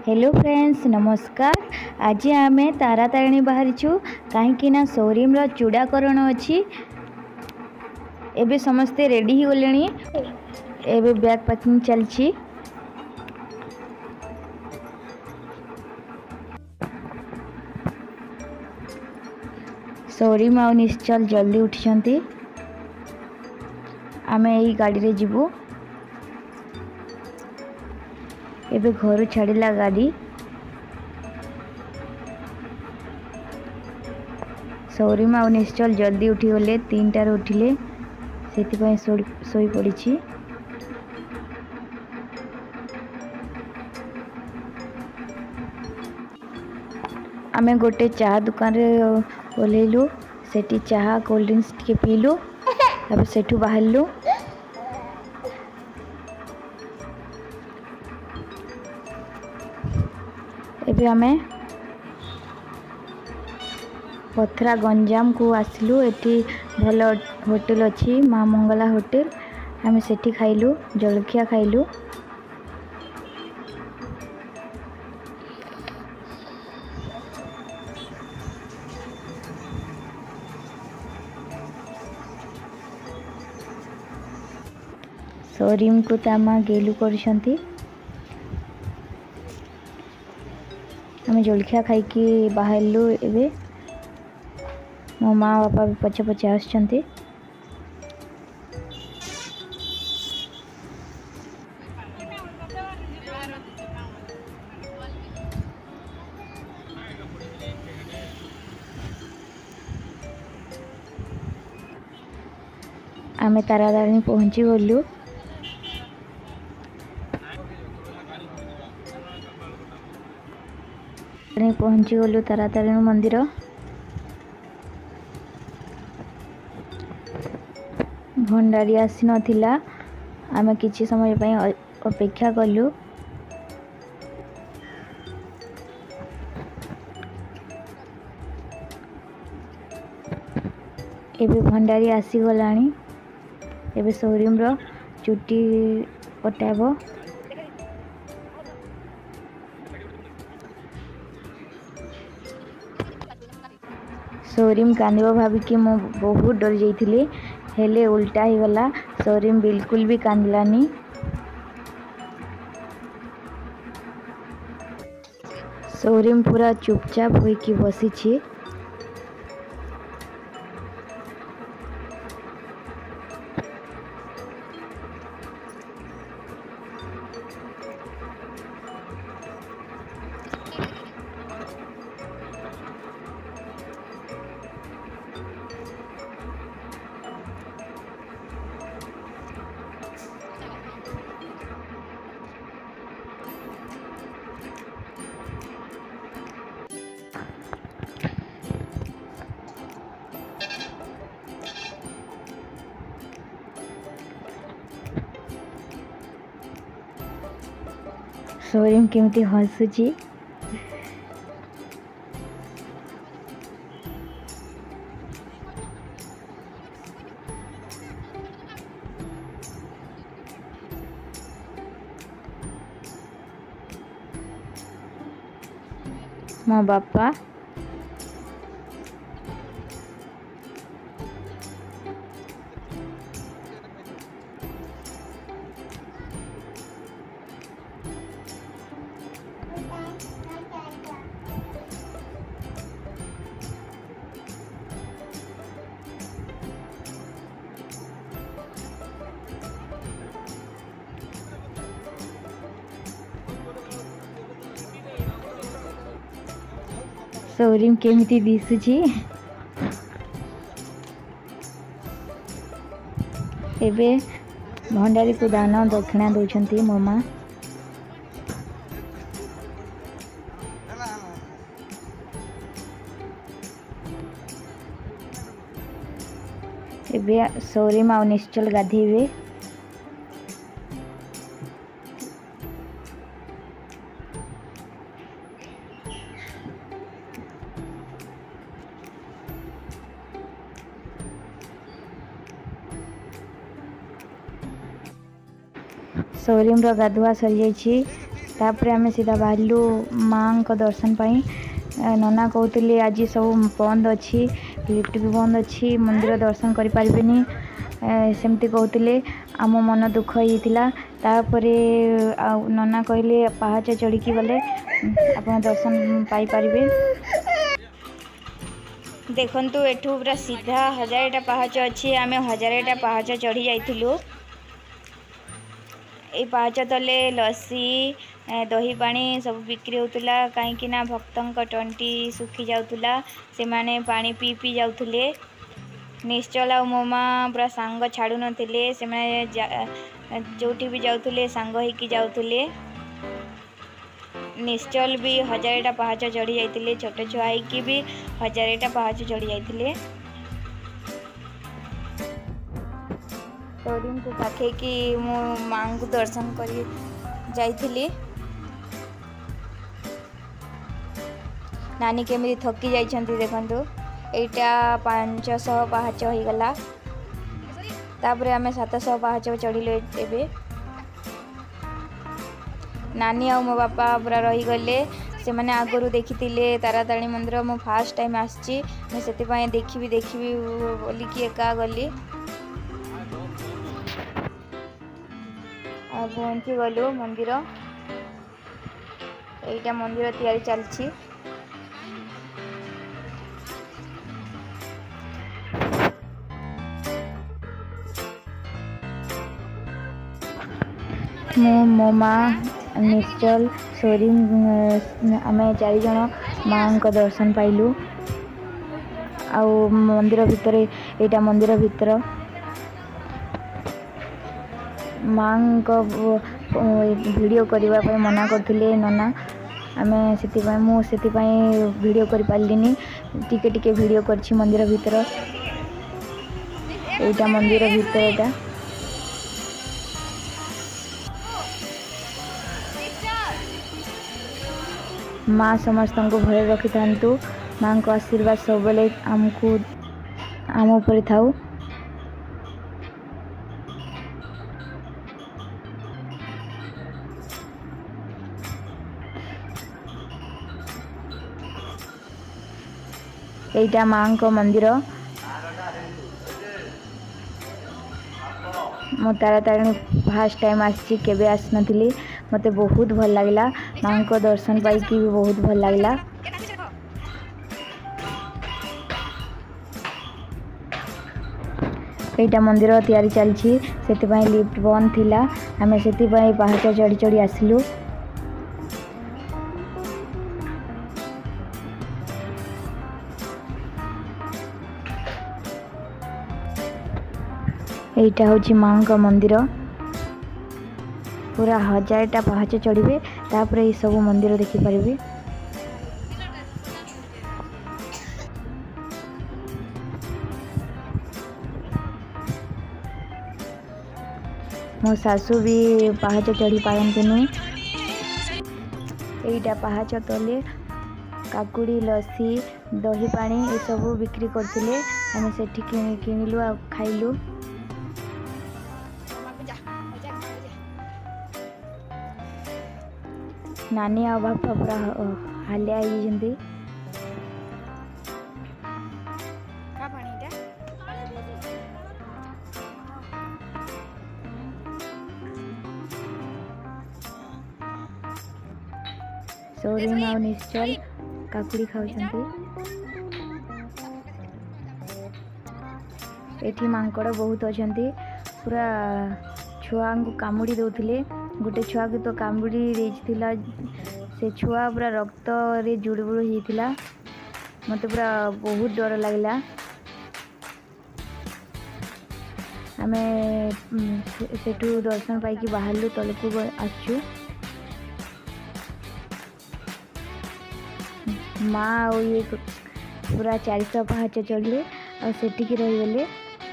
Hello friends नमस्कार। आज आम तारातारिणी बाहरीचु कहीं शोरूम चूड़ाकरण अच्छी। एबे समस्ते रेडी हो गले। एबे बैग पैकिंग चलची। शोरूम आ निश्चल जल्दी उठी। आम यही गाड़ी रे जीवु। एबे घर छाड़िला गाड़ी। शोरूम आ निश्चल जल्दी उठी गले। 3टार उठिले से सोई पड़ी। आमे गोटे चाह दुकान रे ओल्हेलु। सेठी चाह कोल्ड ड्रिंक्स के पीलु। तब सेठू बाहरलु। एबे आमे पथरा गंजाम को आसलु। एटी भल होटल अच्छी माँ मंगला होटल। आमे सेठी खाइलु जलखिया खाइलु। शोरूम को तामा गेलु करछंती। आमे जलखिया खाइकी बाहरलु। एबे मो माँ बापा भी पछे पछे आछंती। आमे तारातारिणी पहुंची गलु। पहुंची गलु तारातारिणी मंदिर। भंडारी आसी नथिला। आमे किछि समय पई अपेक्षा कलु। एबे भंडारी आसी गलानी। एबे शोरूम रो चुटी कटाबो। शोरूम कांदिबो भाबिकी मो बहुत डर जाइथिली। हेले उल्टा ही गला। शोरूम बिल्कुल भी कांदलानी। शोरूम पूरा चुपचाप होइकी बसीछि। शोरूम केमती हसुची। मो बापा शोरूम केमिति दिसुची। एबे भंडारी को दान दक्षिणा दौरान मो माँ। एबे शोरूम आ निश्चल गाधेबे। शोरूम रो गाधुआ सरी जाइछि। तापर आम सीधा बाहरलु माँ को दर्शन पाई। नना कहते आज सब बंद अच्छी, लिफ्ट भी बंद अच्छी, मंदिर दर्शन करें सेमती कहते। आम मन दुख होता। तापरे नना कहले पहाच चढ़ी गले आप दर्शन पाइपर। देखु एठू पूरा सीधा 1000टा पहाच अच्छी। आम 1000टा पहाच चढ़ी जाइलु। ये पहाच तले लस्सी दही पानी सब बिक्री होता कहीं भक्तों टंटी सुखी जाऊला से माने पानी पी पी जाऊले। निश्चल आ मोमा पूरा सांग छाड़ू नथिले से जोटी भी जाऊले सांग होइकी जाऊले। निश्चल भी 1000टा पहाच चढ़ी जाइए। छोट छुआ होइकी भी 1000टा पहाच चढ़ी जाइए। शोरूम को पाखे कि मो माँ को दर्शन कर जाइली। नानी केमी थकी जाइछंती देखंतु। एटा 500 पहाच हो गला। तापरे आमे 700 पहाच चढ़िले। एबे नानी आ मो बापा पूरा रही गले। से माने आगरू देखिथिले तारातारिणी मंदिर। मो फर्स्ट टाइम आछि मैं सेति पय देखिबी बोली कि एका गली। आ पहुंची गलु मंदिर। एटा मंदिर तैयारी चलछि। मो माँ निश्चल सोरीम आम 4 जन माँ को दर्शन पाइलु। आउ मंदिर भितर एटा मंदिर भितर माँ को वीडियो करने पे मना करथिले नना। आमे से वीडियो कर पारिनी। टिके टिके वीडियो करछि मंदिर भितर। एटा मंदिर भितर एटा माँ समस्त को भय रखी था। माँ को आशीर्वाद सब बेले आमको आम ऊपर थाऊ। एटा माँ को मंदिर। मो तारातारिणी फर्स्ट टाइम आसी केबे आस नथिली। मते बहुत भल लागला। माँ को दर्शन पाई कि भी बहुत भल लागला। एटा मंदिर तैयारी चलछि सेति पय लिफ्ट बंद थिला। हमें सेति पय पहाड़ चढ़ी चढ़ी आसिलु। एटा होची माँ का मंदिर। पूरा 1000टा पहाच चढ़े तापर ये सब मंदिर देखि पारिबे। मो सासू भी पहाच चढ़ी पारंतिनी। एटा पहाच तले काकुड़ी लस्सी दही पानी ये सब बिक्री करथिले। हमें सेठी किनिलु आ खाइलु। नानी आ बापा पूरा हालिया होइजंती। सोरीम आ निश्चल काकुड़ी खाउछंती। एठी मांकड़ बहुत अछंती। पूरा छुआ को कामुड़ी दउथिले। गोटे छुआ को तो कामुड़ी देइथिला। से छुआ पूरा रक्त रे जुड़बुड़ होइथिला। मते पूरा बहुत डर लागला। हमें सेठू दर्शन पाई कि बाहरलु तलकू आसचु। माँ और ये पूरा 400 पहाच चढ़ले और सेठी रही गले।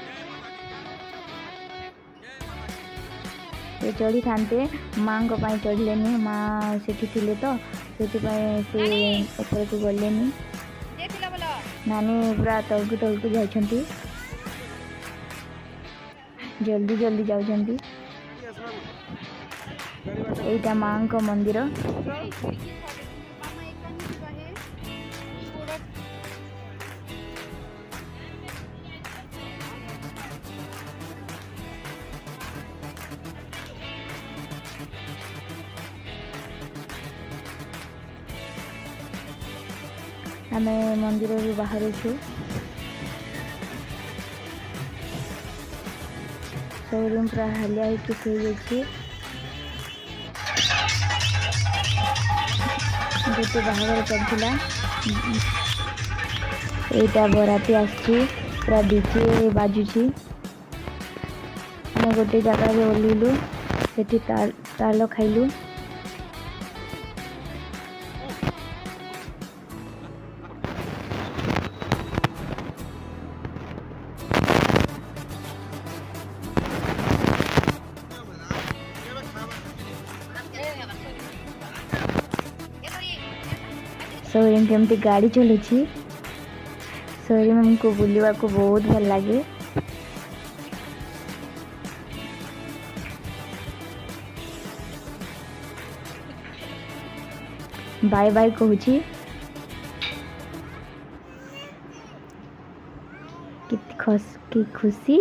से चढ़ी थांते माँ को पाई चढ़लेनी। माँ सेठी थिले तो सेठी से ऊपर को गलेनी। नानी पूरा तलकू जाइछंती। जल्दी जल्दी जाउछंती। एटा माँ को मंदिर। आम मंदिर बाहर शोरूम पूरा हालिया होती गोटे बाहर चलता यहाँ बराती आसी पूरा डीजे बाजुची। आम गोटे जगह ओह्लू से ताल खाइलु। शोरूम केमती गाड़ी चलुची। शोरूम हमको बुलवा को बहुत भल लगे। बाय बाय कहूँ कि खुशी।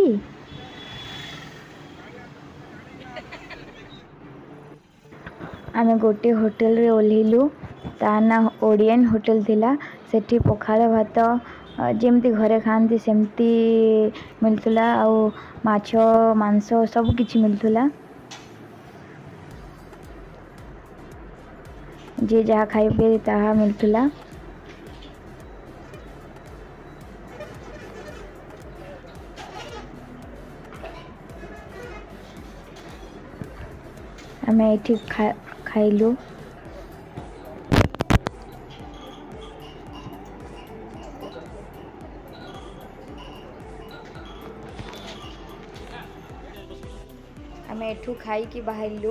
आम गोटे होटल रे ओह्लू ता ना ओडियन होटल थिला। सेठी पखाल भात जमती घरे खाती सेमती मिलतुला आउ माछ मांस सब किछि मिलतुला। जे जहाँ खाइबे ताहा मिलतुला। आम ये खाइलु। आम एठू खाई कि बाहरलु।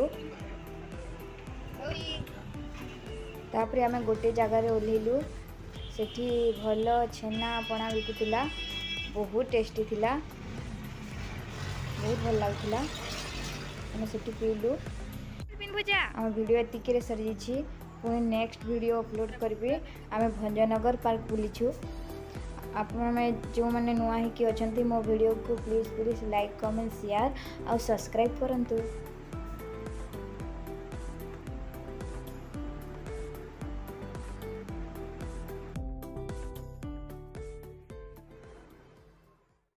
तापर आम गोटे जगार ओह्लू सेठी भल छेना पणा बिकुला। बहुत टेस्टी थिला, बहुत भल लगुला। आम सेठी पीलु। आम वीडियो एतिके सरी जाइए। पुणी नेक्स्ट वीडियो अपलोड करी। आम भंजनगर पार्क बुलीचु। आपण जो मैंने नुआ ही अच्छा मो वीडियो को प्लीज लाइक कमेंट शेयर और सब्सक्राइब करंतु।